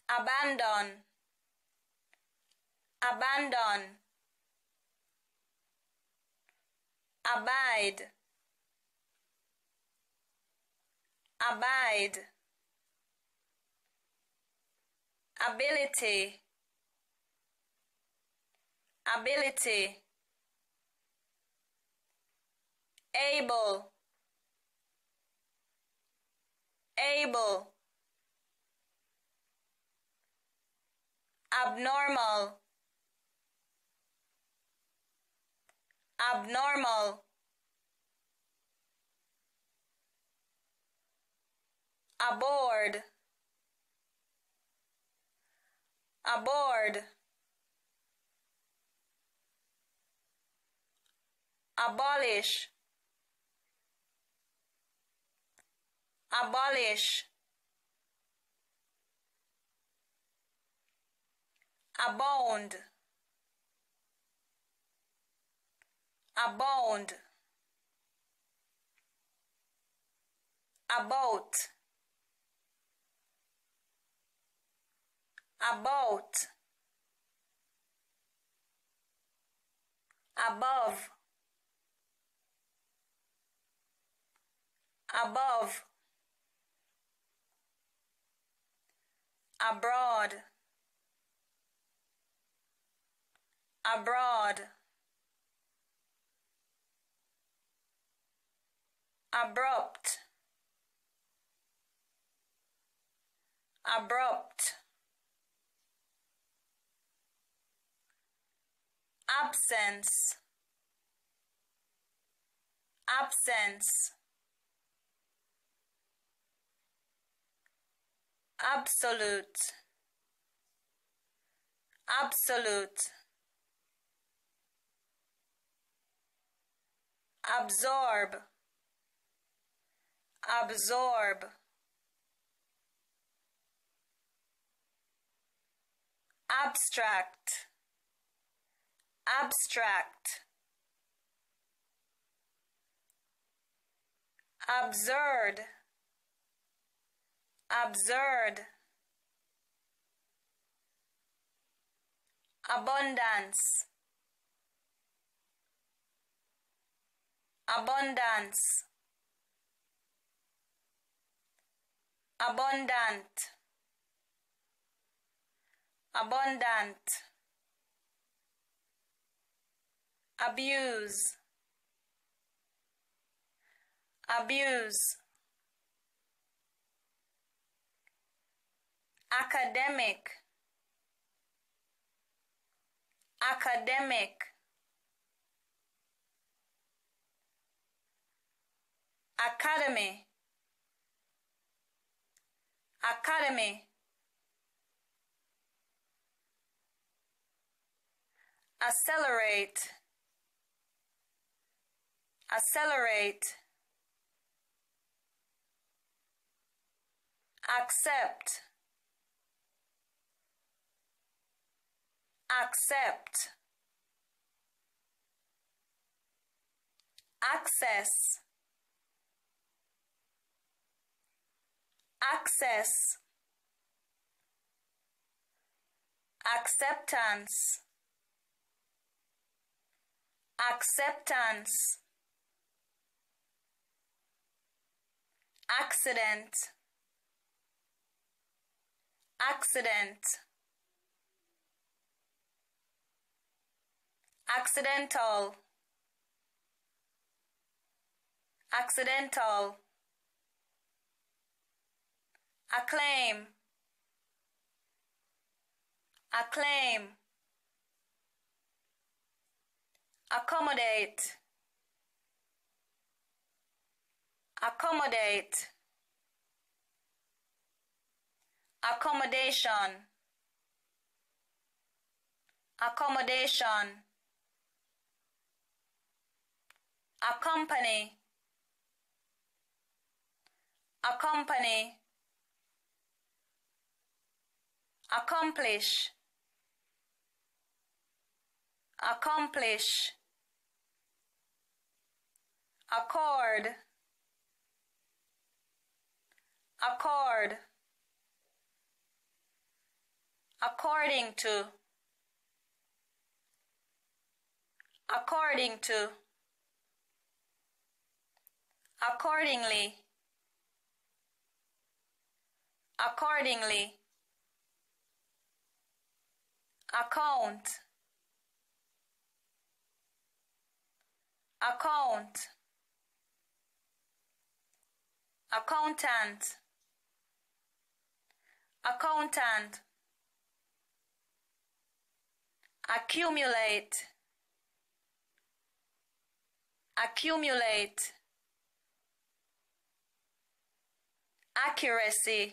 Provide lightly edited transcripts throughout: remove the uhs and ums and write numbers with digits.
abandon, abandon, abide, abide, ability, ability, able, able, abnormal, abnormal, aboard, aboard, abolish, abolish, abound, abound, about, about, above, above, abroad, abroad, abrupt, abrupt, absence, absence, absolute, absolute, absorb, absorb, abstract, abstract, absurd, absurd, abundance, abundance, abundant, abundant, abuse, abuse, academic, academic, academy, academy, accelerate, accelerate, accept, accept, access, access, acceptance, acceptance, accident, accident, accidental, accidental, acclaim, acclaim, accommodate, accommodate, accommodation, accommodation, accompany, accompany, accomplish, accomplish, accord, accord, according to, according to, accordingly, accordingly, account, account, accountant, accountant, accumulate, accumulate, accuracy,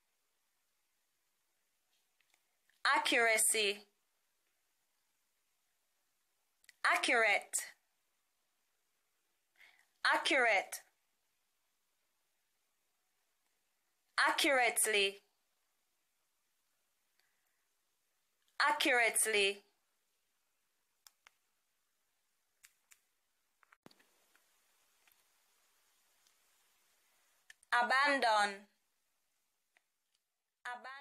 accuracy, accurate, accurate, accurately, accurately, abandon, abandon.